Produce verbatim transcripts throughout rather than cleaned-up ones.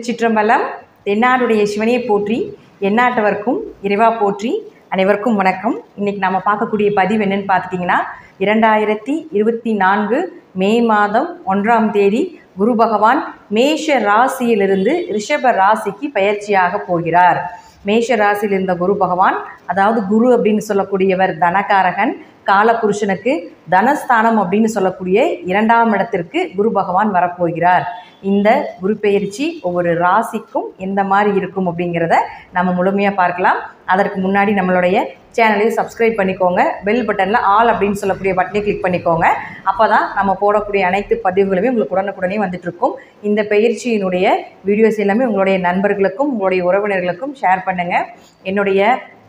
திருச்சிற்றம்பலம். தென்னாடுடைய சிவனையை போற்றி, எந்நாட்டவர்க்கும் இறைவா போற்றி. அனைவருக்கும் வணக்கம். இன்றைக்கி நம்ம பார்க்கக்கூடிய பதிவு என்னென்னு பார்த்துட்டிங்கன்னா, இரண்டாயிரத்தி இருபத்தி நான்கு மே மாதம் ஒன்றாம் தேதி குரு பகவான் மேஷ ராசியிலிருந்து ரிஷப ராசிக்கு பயிற்சியாக போகிறார். மேஷ ராசியில் இருந்த குரு பகவான், அதாவது குரு அப்படின்னு சொல்லக்கூடியவர் தனகாரகன், காலபுருஷனுக்கு தனஸ்தானம் அப்படின்னு சொல்லக்கூடிய இரண்டாம் இடத்திற்கு குரு பகவான் வரப்போகிறார். இந்த குரு பெயர்ச்சி ஒவ்வொரு ராசிக்கும் எந்த மாதிரி இருக்கும் அப்படிங்கிறத நம்ம முழுமையாக பார்க்கலாம். அதற்கு முன்னாடி நம்மளுடைய சேனலையும் சப்ஸ்கிரைப் பண்ணிக்கோங்க. பெல் பட்டனில் ஆல் அப்படின்னு சொல்லக்கூடிய பட்டனை கிளிக் பண்ணிக்கோங்க. அப்போ தான் நம்ம போடக்கூடிய அனைத்து பதிவுகளுமே உங்களுக்கு உடனுக்குடனே வந்துட்டுருக்கும். இந்த பயிற்சியினுடைய வீடியோஸ் எல்லாமே உங்களுடைய நண்பர்களுக்கும் உங்களுடைய உறவினர்களுக்கும் ஷேர் பண்ணுங்கள். என்னுடைய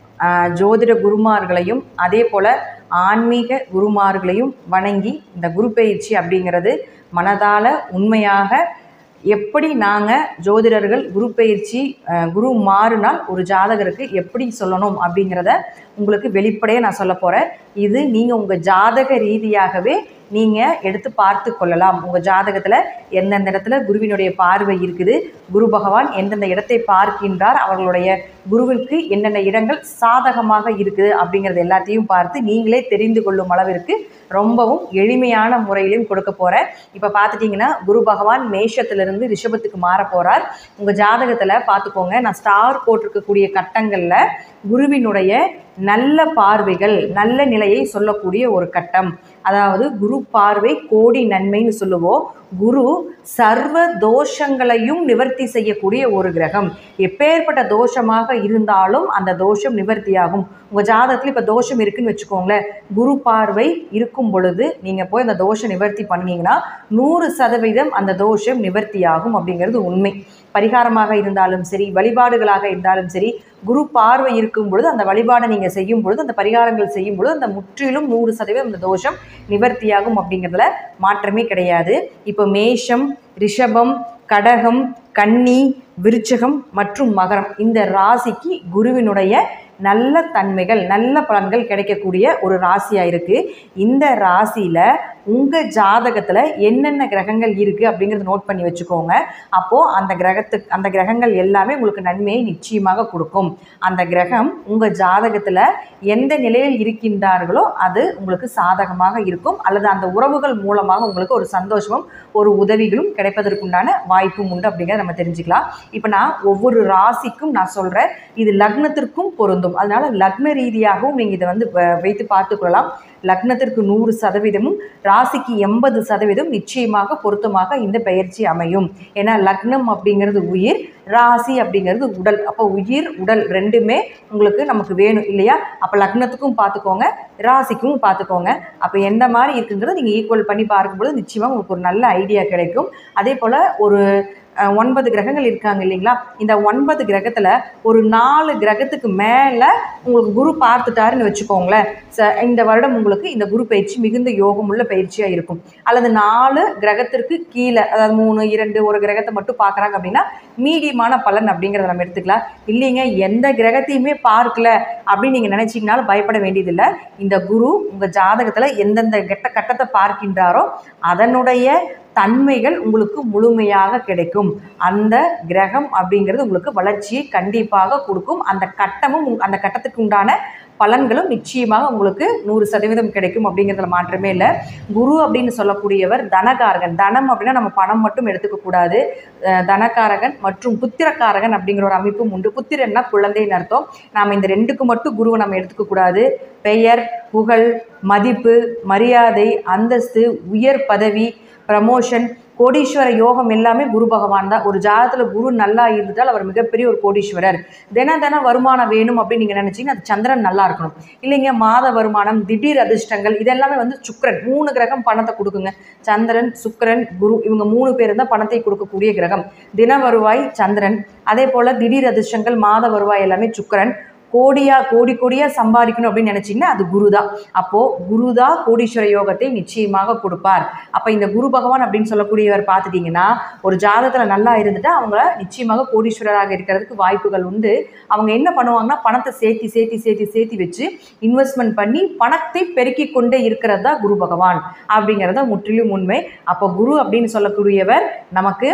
ஜோதிட குருமார்களையும் அதே போல் ஆன்மீக குருமார்களையும் வணங்கி, இந்த குரு பயிற்சி அப்படிங்கிறது மனதால் உண்மையாக எப்படி நாங்கள் ஜோதிடர்கள் குரு பயிற்சி குரு மாறுனால் ஒரு ஜாதகருக்கு எப்படி சொல்லணும் அப்படிங்கிறத உங்களுக்கு வெளிப்படையாக நான் சொல்ல போகிறேன். இது நீங்கள் உங்கள் ஜாதக ரீதியாகவே நீங்கள் எடுத்து பார்த்து கொள்ளலாம். உங்கள் ஜாதகத்தில் எந்தெந்த இடத்துல குருவினுடைய பார்வை இருக்குது, குரு பகவான் எந்தெந்த இடத்தை பார்க்கின்றார், அவர்களுடைய குருவிற்கு என்னென்ன இடங்கள் சாதகமாக இருக்குது அப்படிங்கிறது எல்லாத்தையும் பார்த்து நீங்களே தெரிந்து கொள்ளும் அளவிற்கு ரொம்பவும் எளிமையான முறையிலையும் கொடுக்க போகிறேன். இப்போ பார்த்துட்டிங்கன்னா, குரு பகவான் மேஷத்திலிருந்து ரிஷபத்துக்கு மாற போகிறார். உங்கள் ஜாதகத்தில் பார்த்துக்கோங்க, நான் ஸ்டார் போட்டிருக்கக்கூடிய கட்டங்களில் குருவினுடைய நல்ல பார்வைகள், நல்ல நிலையை சொல்லக்கூடிய ஒரு கட்டம். அதாவது குரு பார்வை கோடி நன்மைன்னு சொல்லுவோம். குரு சர்வ தோஷங்களையும் நிவர்த்தி செய்யக்கூடிய ஒரு கிரகம். எப்பேற்பட்ட தோஷமாக இருந்தாலும் அந்த தோஷம் நிவர்த்தியாகும். உங்கள் ஜாதகத்தில் இப்போ தோஷம் இருக்குன்னு வச்சுக்கோங்களேன், குரு பார்வை இருக்கும் பொழுது நீங்கள் போய் அந்த தோஷம் நிவர்த்தி பண்ணிங்கன்னா நூறு சதவீதம் அந்த தோஷம் நிவர்த்தியாகும் அப்படிங்கிறது உண்மை. பரிகாரமாக இருந்தாலும் சரி, வழிபாடுகளாக இருந்தாலும் சரி, குரு பார்வை இருக்கும் பொழுது அந்த வழிபாடை நீங்கள் செய்யும் பொழுது, அந்த பரிகாரங்கள் செய்யும் பொழுது அந்த முற்றிலும் நூறு சதவீதம் அந்த தோஷம் நிவர்த்தியாகும் அப்படிங்கிறதுல மாற்றமே கிடையாது. இப்போ மேஷம், ரிஷபம், கடகம், கன்னி, விருச்சகம் மற்றும் மகரம், இந்த ராசிக்கு குருவினுடைய நல்ல தன்மைகள், நல்ல பலன்கள் கிடைக்கக்கூடிய ஒரு ராசியாக இருக்குது. இந்த ராசியில் உங்கள் ஜாதகத்தில் என்னென்ன கிரகங்கள் இருக்குது அப்படிங்கிறத நோட் பண்ணி வச்சுக்கோங்க. அப்போது அந்த கிரகத்துக்கு அந்த கிரகங்கள் எல்லாமே உங்களுக்கு நன்மையை நிச்சயமாக கொடுக்கும். அந்த கிரகம் உங்கள் ஜாதகத்தில் எந்த நிலையில் இருக்கின்றார்களோ அது உங்களுக்கு சாதகமாக இருக்கும், அல்லது அந்த உறவுகள் மூலமாக உங்களுக்கு ஒரு சந்தோஷமும் ஒரு உதவிகளும் கிடைப்பதற்குண்டான வாய்ப்பும் உண்டு அப்படிங்கிறத நம்ம தெரிஞ்சுக்கலாம். இப்போ நான் ஒவ்வொரு ராசிக்கும் நான் சொல்கிறேன், இது லக்னத்திற்கும் பொருந்தும். அதனால லக்ன ரீதியாகவும் நீங்கள் இதை வந்து வைத்து பார்த்துக்கொள்ளலாம். லக்னத்திற்கு நூறு சதவீதமும் ராசிக்கு எண்பது சதவீதம் நிச்சயமாக பொருத்தமாக இந்த பயிற்சி அமையும். ஏன்னா லக்னம் அப்படிங்கிறது உயிர், ராசி அப்படிங்கிறது உடல். அப்போ உயிர் உடல் ரெண்டுமே உங்களுக்கு நமக்கு வேணும் இல்லையா? அப்போ லக்னத்துக்கும் பார்த்துக்கோங்க, ராசிக்கும் பார்த்துக்கோங்க. அப்போ எந்த மாதிரி இருக்குங்கிறத நீங்கள் ஈக்குவல் பண்ணி பார்க்கும்போது நிச்சயமாக உங்களுக்கு ஒரு நல்ல ஐடியா கிடைக்கும். அதே போல் ஒரு ஒன்பது கிரகங்கள் இருக்காங்க இல்லைங்களா? இந்த ஒன்பது கிரகத்தில் ஒரு நாலு கிரகத்துக்கு மேலே உங்களுக்கு குரு பார்த்துட்டாருன்னு வச்சுக்கோங்களேன், ச இந்த வருடம் உங்களுக்கு இந்த குரு பயிற்சி மிகுந்த யோகமுள்ள பயிற்சியாக இருக்கும். அல்லது நாலு கிரகத்திற்கு கீழே, அதாவது மூணு இரண்டு ஒரு கிரகத்தை மட்டும் பார்க்குறாங்க அப்படின்னா மீடியமான பலன் அப்படிங்கிறத நம்ம எடுத்துக்கலாம். இல்லைங்க எந்த கிரகத்தையுமே பார்க்கல அப்படின்னு நீங்கள் நினச்சிங்கனாலும் பயப்பட வேண்டியதில்லை. இந்த குரு உங்கள் ஜாதகத்தில் எந்தெந்த கெட்ட கட்டத்தை பார்க்கின்றாரோ அதனுடைய தன்மைகள் உங்களுக்கு முழுமையாக கிடைக்கும். அந்த கிரகம் அப்படிங்கிறது உங்களுக்கு வளர்ச்சியை கண்டிப்பாக கொடுக்கும். அந்த கட்டமும் அந்த கட்டத்துக்கு உண்டான பலன்களும் நிச்சயமாக உங்களுக்கு நூறு சதவீதம் கிடைக்கும் அப்படிங்கிறதுல மாற்றமே இல்லை. குரு அப்படின்னு சொல்லக்கூடியவர் தனகாரகன். தனம் அப்படின்னா நம்ம பணம் மட்டும் எடுத்துக்கக்கூடாது. தனகாரகன் மற்றும் புத்திரக்காரகன் அப்படிங்கிற ஒரு அமைப்பும் உண்டு. புத்திரன்னா குழந்தைன்னு அர்த்தம். நாம் இந்த ரெண்டுக்கு மட்டும் குருவை நம்ம எடுத்துக்கக்கூடாது. பெயர், புகழ், மதிப்பு, மரியாதை, அந்தஸ்து, உயர் பதவி, ப்ரமோஷன், கோடீஸ்வர யோகம் எல்லாமே குரு பகவான் தான். ஒரு ஜாதகத்தில் குரு நல்லா இருந்துட்டால் அவர் மிகப்பெரிய ஒரு கோடீஸ்வரர். தின தின வருமானம் வேணும் அப்படின்னு நீங்கள் நினச்சிங்கன்னா அது சந்திரன் நல்லா இருக்கணும். இல்லைங்க மாத வருமானம், திடீர் அதிர்ஷ்டங்கள், இதெல்லாமே வந்து சுக்கிரன். மூணு கிரகம் பணத்தை கொடுக்குங்க. சந்திரன், சுக்கிரன், குரு, இவங்க மூணு பேர் தான் பணத்தை கொடுக்கக்கூடிய கிரகம். தின வருவாய் சந்திரன், அதே போல் திடீர் அதிர்ஷ்டங்கள், மாத வருவாய் எல்லாமே சுக்கிரன். கோடியா கோடி கோடியாக சம்பாதிக்கணும் அப்படின்னு நினச்சிங்கன்னா அது குரு தான். அப்போது குரு தான் கோடீஸ்வர யோகத்தை நிச்சயமாக கொடுப்பார். அப்போ இந்த குரு பகவான் அப்படின்னு சொல்லக்கூடியவர் பார்த்துட்டிங்கன்னா ஒரு ஜாதகத்தில் நல்லா இருந்துட்டு அவங்க நிச்சயமாக கோடீஸ்வரராக இருக்கிறதுக்கு வாய்ப்புகள் உண்டு. அவங்க என்ன பண்ணுவாங்கன்னா பணத்தை சேர்த்தி சேர்த்தி சேர்த்தி சேர்த்தி வச்சு இன்வெஸ்ட்மெண்ட் பண்ணி பணத்தை பெருக்கி கொண்டே இருக்கிறது தான் குரு பகவான் அப்படிங்கிறத முற்றிலும் உண்மை. அப்போ குரு அப்படின்னு சொல்லக்கூடியவர் நமக்கு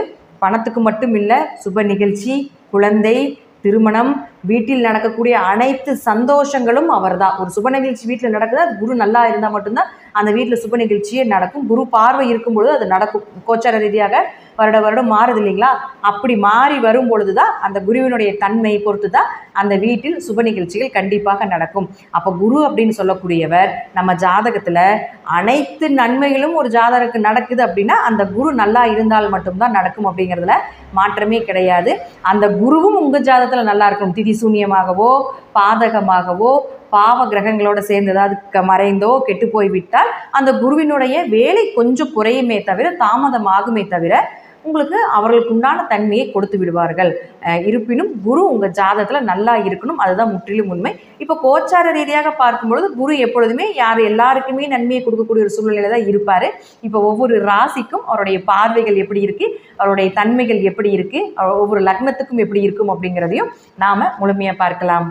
பணத்துக்கு மட்டும் இல்லை, சுப நிகழ்ச்சி, குழந்தை, திருமணம், வீட்டில் நடக்கக்கூடிய அனைத்து சந்தோஷங்களும் அவர் தான். ஒரு சுப நிகழ்ச்சி வீட்டில் நடக்குது, அது குரு நல்லா இருந்தால் மட்டும்தான் அந்த வீட்டில் சுப நிகழ்ச்சியே நடக்கும். குரு பார்வை இருக்கும் பொழுது அது நடக்கும். கோச்சார ரீதியாக வருட வருடம் மாறுது இல்லைங்களா? அப்படி மாறி வரும் பொழுது தான் அந்த குருவினுடைய தன்மையை பொறுத்து தான் அந்த வீட்டில் சுப நிகழ்ச்சிகள் கண்டிப்பாக நடக்கும். அப்போ குரு அப்படின்னு சொல்லக்கூடியவர் நம்ம ஜாதகத்தில் அனைத்து நன்மைகளும் ஒரு ஜாதகருக்கு நடக்குது அப்படின்னா அந்த குரு நல்லா இருந்தால் மட்டும்தான் நடக்கும் அப்படிங்கிறதுல மாற்றமே கிடையாது. அந்த குருவும் உங்கள் ஜாதகத்தில் நல்லா இருக்கும். திதி சூன்யமாகவோ பாதகமாகவோ பாவ கிரகங்களோட சேர்ந்து ஏதாவது மறைந்தோ கெட்டு போய்விட்டால் அந்த குருவினுடைய வேலை கொஞ்சம் குறையுமே தவிர தாமதமாகுமே தவிர உங்களுக்கு அவர்களுக்கு உண்டான தன்மையை கொடுத்து விடுவார்கள். இருப்பினும் குரு உங்கள் ஜாதகத்தில் நல்லா இருக்கணும், அதுதான் முற்றிலும் உண்மை. இப்போ கோச்சார ரீதியாக பார்க்கும்பொழுது குரு எப்பொழுதுமே யார் எல்லாருக்குமே நன்மையை கொடுக்கக்கூடிய ஒரு சூழ்நிலையில தான் இருப்பார். இப்போ ஒவ்வொரு ராசிக்கும் அவருடைய பார்வைகள் எப்படி இருக்குது, அவருடைய தன்மைகள் எப்படி இருக்குது, ஒவ்வொரு லக்னத்துக்கும் எப்படி இருக்கும் அப்படிங்கிறதையும் நாம் முழுமையாக பார்க்கலாம்.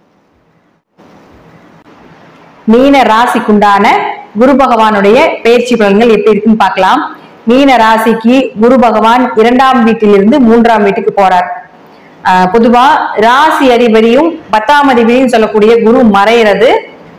மீன ராசிக்குண்டான குரு பகவானுடைய பயிற்சி பலன்கள் எப்படி இருக்குன்னு பார்க்கலாம். மீன ராசிக்கு குரு பகவான் இரண்டாம் வீட்டிலிருந்து மூன்றாம் வீட்டுக்கு போறார். ஆஹ் பொதுவா ராசி அதிபதியும் பத்தாம் அதிபதியும் சொல்லக்கூடிய குரு மறைகிறது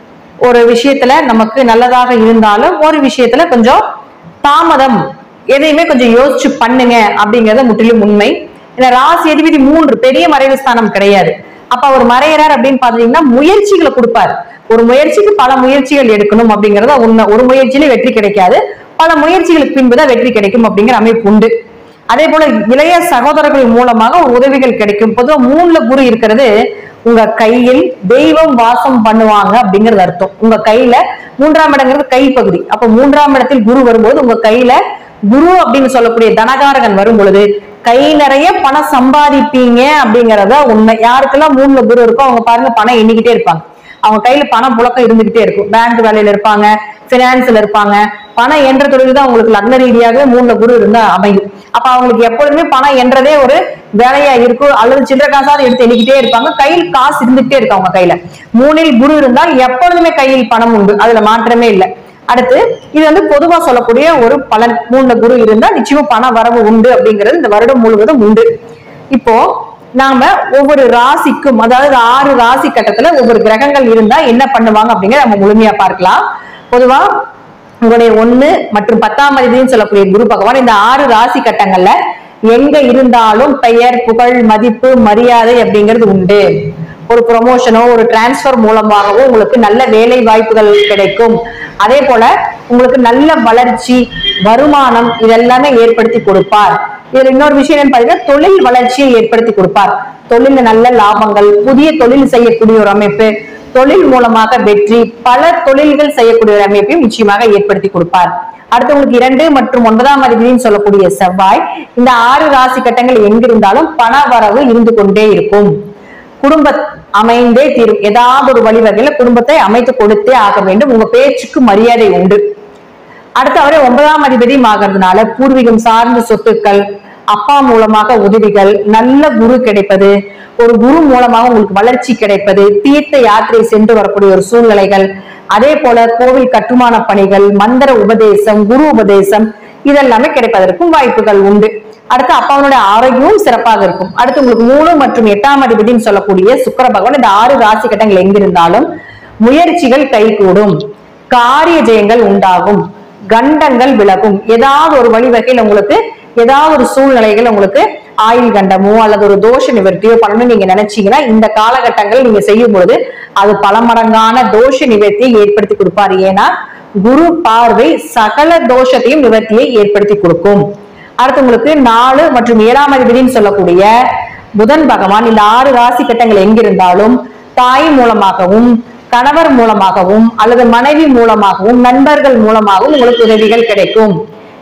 ஒரு விஷயத்துல நமக்கு நல்லதாக இருந்தாலும் ஒரு விஷயத்துல கொஞ்சம் தாமதம், எதையுமே கொஞ்சம் யோசிச்சு பண்ணுங்க அப்படிங்கறது முற்றிலும் உண்மை. இந்த ராசி அதிபதி மூன்று பெரிய மறைவு ஸ்தானம் கிடையாது. அப்ப அவர் மறையிறார் அப்படின்னு பாத்தீங்கன்னா முயற்சிகளை கொடுப்பார். ஒரு முயற்சிக்கு பல முயற்சிகள் எடுக்கணும் அப்படிங்கறத உண்மை. ஒரு முயற்சியில வெற்றி கிடைக்காது, பல முயற்சிகளுக்கு பின்புதான் வெற்றி கிடைக்கும் அப்படிங்கிற அமைப்பு உண்டு. அதே போல இளைய சகோதரர்கள் மூலமாக ஒரு உதவிகள் கிடைக்கும். பொதுவாக மூணுல குரு இருக்கிறது உங்க கையில் தெய்வம் வாசம் பண்ணுவாங்க அப்படிங்கிறது அர்த்தம். உங்க கையில மூன்றாம் இடங்கிறது கை பகுதி. அப்ப மூன்றாம் இடத்தில் குரு வரும்போது உங்க கையில குரு அப்படின்னு சொல்லக்கூடிய தனகாரகன் வரும் பொழுது கை நிறைய பணம் சம்பாதிப்பீங்க அப்படிங்கறத உண்மை. யாருக்கெல்லாம் மூணுல குரு இருக்கோ அவங்க பாருங்க பணம் எண்ணிக்கிட்டே இருப்பாங்க. அவங்க கையில பணம் புழக்கம் இருந்துகிட்டே இருக்கும். பேங்க் வேலையில இருப்பாங்க, பினான்ஸ்ல இருப்பாங்க. பணம் என்ற தொழில் தான் உங்களுக்கு லக்ன ரீதியாகவே மூணுல குரு இருந்தா அமையும். அப்ப அவங்களுக்கு எப்பொழுதுமே பணம் என்றதே ஒரு வேலையா இருக்கும். அல்லது சில்லறை காசாவது எடுத்து எண்ணிக்கிட்டே இருப்பாங்க. கையில் காசு இருந்துகிட்டே இருக்கு அவங்க கையில. மூணில் குரு இருந்தால் எப்பொழுதுமே கையில் பணம் உண்டு, அதுல மாற்றமே இல்லை. அடுத்து இது வந்து பொதுவா சொல்லக்கூடிய ஒரு பலன். மூணுல குரு இருந்தா நிச்சயமா பண வரவு உண்டு அப்படிங்கிறது இந்த வருடம் முழுவதும் உண்டு. இப்போ நாம ஒவ்வொரு ராசிக்கும், அதாவது ஆறு ராசி கட்டத்துல ஒவ்வொரு கிரகங்கள் இருந்தா என்ன பண்ணுவாங்க அப்படிங்கிற நம்ம முழுமையா பார்க்கலாம். பொதுவா உங்களுடைய ஒண்ணு மற்றும் பத்தாம் அதிபதினு சொல்லக்கூடிய குரு பகவான் இந்த ஆறு ராசி கட்டங்கள்ல எங்க இருந்தாலும் பெயர், புகழ், மதிப்பு, மரியாதை அப்படிங்கிறது உண்டு. ஒரு ப்ரொமோஷனோ ஒரு டிரான்ஸ்பர் மூலமாகவோ உங்களுக்கு நல்ல வேலை வாய்ப்புகள் கிடைக்கும். அதே போல உங்களுக்கு நல்ல வளர்ச்சி, வருமானம் இதெல்லாமே ஏற்படுத்தி கொடுப்பார். இதுல இன்னொரு விஷயம் என்னன்னு பாத்தீங்கன்னா தொழில் வளர்ச்சியை ஏற்படுத்தி கொடுப்பார். தொழில் நல்ல லாபங்கள், புதிய தொழில் செய்யக்கூடிய ஒரு அமைப்பு, தொழில் மூலமாக வெற்றி, பல தொழில்கள் செய்யக்கூடிய ஒரு அமைப்பையும் நிச்சயமாக ஏற்படுத்தி கொடுப்பார். அடுத்து உங்களுக்கு இரண்டு மற்றும் ஒன்பதாம் அதிபதினு சொல்லக்கூடிய செவ்வாய் இந்த ஆறு ராசி கட்டங்கள் எங்கிருந்தாலும் பண வரவு இருந்து கொண்டே இருக்கும். குடும்ப அமைந்தே தீரும். ஏதாவது ஒரு வழிவகையில குடும்பத்தை அமைத்து கொடுத்தே ஆக வேண்டும். உங்க பேச்சுக்கு மரியாதை உண்டு. அடுத்து அவரே ஒன்பதாம் அதிபதியும் ஆகிறதுனால பூர்வீகம் சார்ந்த சொத்துக்கள், அப்பா மூலமாக உதவிகள், நல்ல குரு கிடைப்பது, ஒரு குரு மூலமாக உங்களுக்கு வளர்ச்சி கிடைப்பது, தீர்த்த யாத்திரை சென்று வரக்கூடிய ஒரு சூழ்நிலைகள், அதே போல கோவில் கட்டுமான பணிகள், மந்திர உபதேசம், குரு உபதேசம் இதெல்லாமே கிடைப்பதற்கும் வாய்ப்புகள் உண்டு. அடுத்து அப்பாவுடைய ஆரோக்கியமும் சிறப்பாக இருக்கும். அடுத்து உங்களுக்கு மூணு மற்றும் எட்டாம் அதிபதினு சொல்லக்கூடிய சுக்கிர பகவான் இந்த ஆறு ராசி கட்டங்கள் எங்கிருந்தாலும் முயற்சிகள் கைகூடும், காரிய ஜெயங்கள் உண்டாகும், கண்டங்கள் விலகும். ஏதாவது ஒரு வழிவகையில் உங்களுக்கு ஏதாவது ஒரு சூழ்நிலைகள் உங்களுக்கு ஆயுள் கண்டமோ அல்லது ஒரு தோஷ நிவர்த்தியோ பண்ணணும்னு நீங்க நினைச்சீங்கன்னா இந்த காலகட்டங்கள் நீங்க செய்யும் பொழுது அது பல மடங்கான தோஷ நிவர்த்தியை ஏற்படுத்தி கொடுப்பாரு. ஏன்னா குரு பார்வை சகல தோஷத்தையும் நிவர்த்தியை ஏற்படுத்தி கொடுக்கும். அடுத்து உங்களுக்கு நாலு மற்றும் ஏழாம் அதிபதினு சொல்லக்கூடிய புதன் பகவான் இந்த ஆறு ராசி கட்டங்கள் எங்கிருந்தாலும் தாய் மூலமாகவும் கணவர் மூலமாகவும் அல்லது மனைவி மூலமாகவும் நண்பர்கள் மூலமாகவும் உங்களுக்கு உதவிகள் கிடைக்கும்.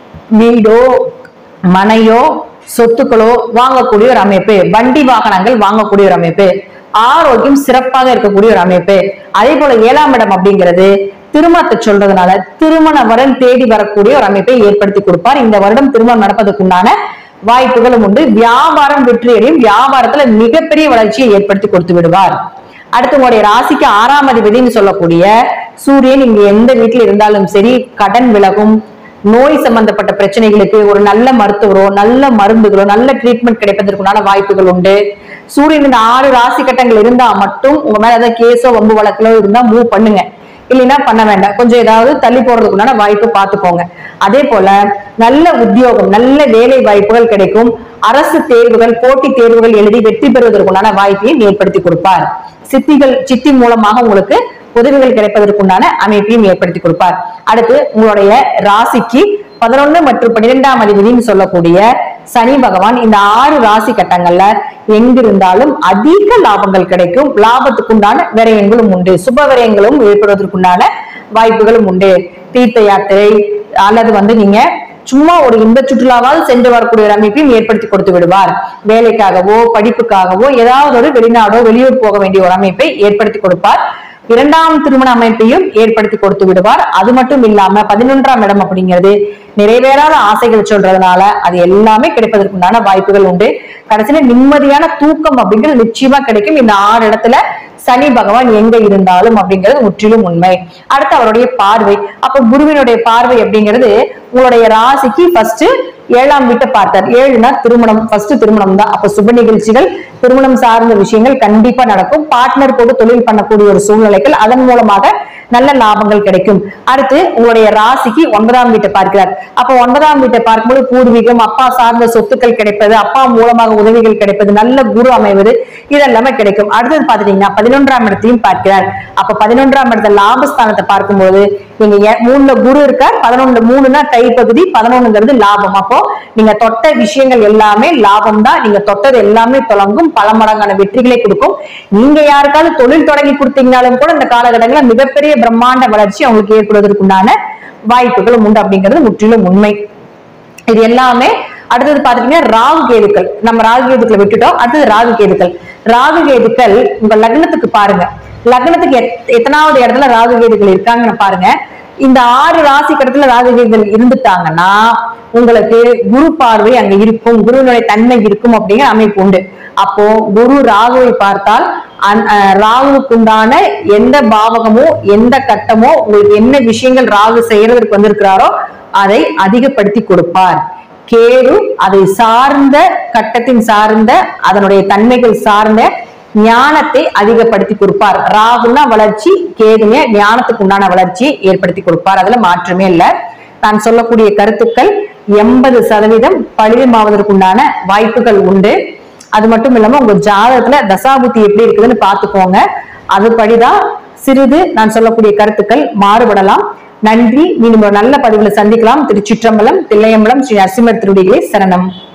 வீடோ மனையோ சொத்துக்களோ வாங்கக்கூடிய ஒரு அமைப்பு, வண்டி வாகனங்கள் வாங்கக்கூடிய ஒரு அமைப்பு, ஆரோக்கியம் சிறப்பாக இருக்கக்கூடிய ஒரு அமைப்பு. அதே போல ஏழாம் இடம் அப்படிங்கிறது திருமணத்தை சொல்றதுனால திருமண வரன் தேடி வரக்கூடிய ஒரு அமைப்பை ஏற்படுத்தி கொடுப்பார். இந்த வருடம் திருமணம் நடப்பதற்குண்டான வாய்ப்புகளும் உண்டு. வியாபாரம் வெற்றியடையும், வியாபாரத்துல மிகப்பெரிய வளர்ச்சியை ஏற்படுத்தி கொடுத்து விடுவார். அடுத்து உங்களுடைய ராசிக்கு ஆறாம் அதிபதினு சொல்லக்கூடிய சூரியன் இங்க எந்த வீட்டில் இருந்தாலும் சரி கடன் விலகும், நோய் சம்பந்தப்பட்ட பிரச்சனைகளுக்கு ஒரு நல்ல மருத்துவரோ நல்ல மருந்துகளோ நல்ல ட்ரீட்மெண்ட் கிடைப்பதற்குண்டான வாய்ப்புகள் உண்டு. சூரியன் இந்த ஆறு ராசி கட்டங்கள் இருந்தா மட்டும் உங்க மேல ஏதாவது கேஸோ வம்பு வழக்கிலோ இருந்தா மூவ் பண்ணுங்க, இல்லைன்னா பண்ண வேண்டாம். கொஞ்சம் ஏதாவது தள்ளி போறதுக்குண்டான வாய்ப்பு பார்த்துக்கோங்க. அதே போல நல்ல உத்தியோகம் நல்ல வேலை வாய்ப்புகள் கிடைக்கும். அரசு தேர்வுகள் போட்டி தேர்வுகள் எழுதி வெற்றி பெறுவதற்குண்டான வாய்ப்பையும் ஏற்படுத்தி கொடுப்பார். சித்திகள் சித்தி மூலமாக உங்களுக்கு உதவிகள் கிடைப்பதற்குண்டான அமைப்பையும் ஏற்படுத்தி கொடுப்பார். அடுத்து உங்களுடைய ராசிக்கு பதினொன்னு மற்றும் பன்னிரெண்டாம் அதிபதினு சொல்லக்கூடிய சனி பகவான் இந்த ஆறு ராசி கட்டங்கள்ல எங்கிருந்தாலும் அதிக லாபங்கள் கிடைக்கும். லாபத்துக்குண்டான விரயங்களும் உண்டு, சுப விரயங்களும் ஏற்படுவதற்குண்டான வாய்ப்புகளும் உண்டு. தீர்த்த யாத்திரை அல்லது வந்து நீங்க சும்மா ஒரு இன்ப சுற்றுலாவால் சென்று வரக்கூடிய ஒரு அமைப்பையும் ஏற்படுத்தி கொடுத்து விடுவார். வேலைக்காகவோ படிப்புக்காகவோ ஏதாவது ஒரு வெளிநாடோ வெளியூர் போக வேண்டிய ஒரு அமைப்பை ஏற்படுத்தி கொடுப்பார். இரண்டாம் திருமண அமைப்பையும் ஏற்படுத்தி கொடுத்து விடுவார். அது மட்டும் இல்லாம பதினொன்றாம் இடம் அப்படிங்கிறது நிறைவேறாத ஆசைகள் சொல்றதுனால அது எல்லாமே கிடைப்பதற்குண்டான வாய்ப்புகள் உண்டு. கடைசியில நிம்மதியான தூக்கம் அப்படிங்கிறது நிச்சயமா கிடைக்கும் இந்த ஆறு இடத்துல சனி பகவான் எங்க இருந்தாலும் அப்படிங்கிறது முற்றிலும் உண்மை. அடுத்து அவருடைய பார்வை, அப்ப குருவினுடைய பார்வை அப்படிங்கிறது உங்களுடைய ராசிக்கு ஃபர்ஸ்ட் ஏழாம் வீட்டை பார்த்தார். ஏழுனா திருமணம், ஃபர்ஸ்ட் திருமணம் தான். அப்ப சுப நிகழ்ச்சிகள் திருமணம் சார்ந்த விஷயங்கள் கண்டிப்பா நடக்கும். பார்ட்னர் போட்டு தொழில் பண்ணக்கூடிய ஒரு சூழ்நிலைகள், அதன் மூலமாக நல்ல லாபங்கள் கிடைக்கும். அடுத்து உங்களுடைய ராசிக்கு ஒன்பதாம் வீட்டை பார்க்கிறார். அப்ப ஒன்பதாம் வீட்டை பார்க்கும்போது பூர்வீகம், அப்பா சார்ந்த சொத்துக்கள் கிடைப்பது, அப்பா மூலமாக உதவிகள் கிடைப்பது, நல்ல குரு அமைவது, இதெல்லாமே கிடைக்கும். அடுத்தது பாத்துட்டீங்கன்னா பதினொன்றாம் இடத்தையும் பார்க்கிறார். அப்ப பதினொன்றாம் இடத்த லாபஸ்தானத்தை பார்க்கும்போது நீங்க மூணுல குரு இருக்கார். பதினொன்னு மூணுனா கைப்பகுதி, பதினொன்னுங்கிறது லாபம். அப்போ நீங்க தொட்ட விஷயங்கள் எல்லாமே லாபம் தான். நீங்க தொட்டது எல்லாமே தொடங்கும், பல மடங்கான வெற்றிகளை கொடுக்கும். நீங்க யாருக்காவது தொழில் தொடங்கி கொடுத்தீங்கனாலும் கூட இந்த காலகட்டங்களில் மிகப்பெரிய பிரம்மாண்ட வளர்ச்சி அவங்களுக்கு ஏற்படுவதற்குண்டான வாய்ப்புகளும் உண்டு அப்படிங்கிறது முற்றிலும் உண்மை. இது எல்லாமே அடுத்தது பாத்தீங்கன்னா ராகு கேதுக்கள். நம்ம ராகு கேதுக்களை விட்டுட்டோம். அடுத்தது ராகு கேதுக்கள். ராகு கேதுக்கள் உங்க லக்னத்துக்கு பாருங்க, லக்னத்துக்கு எத்தனாவது இடத்துல ராகு கேதுக்கள் இருக்காங்கன்னு பாருங்க. இந்த ஆறு ராசி கட்டத்துல ராகு கேதுக்கள் இருந்துட்டாங்கன்னா உங்களுக்கு குரு பார்வை அங்க இருக்கும், குருவினுடைய தன்மை இருக்கும் அப்படிங்கிற அமைப்பு உண்டு. அப்போ குரு ராகுவை பார்த்தால் ராகுவுக்குண்டான எந்த பாவகமோ எந்த கட்டமோ உங்களுக்கு என்ன விஷயங்கள் ராகு செய்யறதுக்கு வந்திருக்கிறாரோ அதை அதிகப்படுத்தி கொடுப்பார். கேது அதை சார்ந்த கட்டத்தின் சார்ந்த அதனுடைய தன்மைகள் சார்ந்த ஞானத்தை அதிகப்படுத்தி கொடுப்பார். ராகுனா வளர்ச்சி, கேதுமே ஞானத்துக்கு உண்டான வளர்ச்சியை ஏற்படுத்தி கொடுப்பார். அதுல மாற்றமே இல்லை. நான் சொல்லக்கூடிய கருத்துக்கள் எண்பது சதவீதம் பலிதமாவதற்குண்டான வாய்ப்புகள் உண்டு. அது மட்டும் இல்லாம உங்க ஜாதகத்துல தசாபுத்தி எப்படி இருக்குதுன்னு பாத்துக்கோங்க. அதுபடிதான் சிறிது நான் சொல்லக்கூடிய கருத்துக்கள் மாறுபடலாம். நன்றி. மீண்டும் ஒரு நல்ல பதிவுல சந்திக்கலாம். திருச்சிற்றம்பலம், தில்லையம்பலம், ஸ்ரீ நரசிம்மர் திருவடிகளே சரணம்.